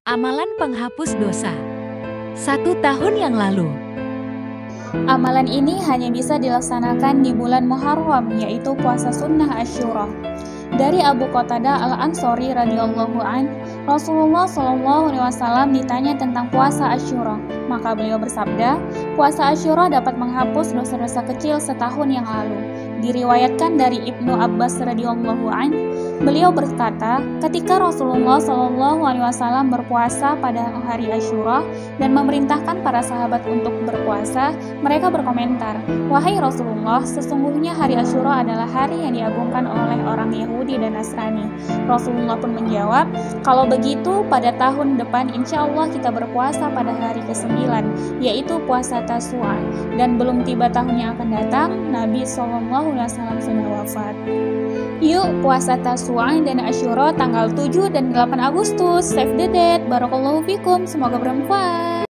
Amalan penghapus dosa. 1 tahun yang lalu, Amalan ini hanya bisa dilaksanakan di bulan Muharram, yaitu puasa sunnah Asyura. Dari Abu Qatadah Al-Ansori radhiyallahu an, Rasulullah SAW ditanya tentang puasa Asyura, maka beliau bersabda, puasa Asyura dapat menghapus dosa-dosa kecil setahun yang lalu. Diriwayatkan dari Ibnu Abbas radhiyallahu an, beliau berkata, ketika Rasulullah SAW berpuasa pada hari Asyura dan memerintahkan para sahabat untuk berpuasa, mereka berkomentar, wahai Rasulullah, sesungguhnya hari Asyura adalah hari yang diagungkan oleh orang Yahudi dan Nasrani. Rasulullah pun menjawab, kalau begitu pada tahun depan insya Allah kita berpuasa pada hari ke-9, yaitu puasa Tasu'a, dan belum tiba tahun yang akan datang, Nabi SAW sudah wafat. Yuk puasa Tasu'a dan Asyura tanggal 7 dan 8 Agustus. Save the date. Barakallahu fikum. Semoga bermanfaat.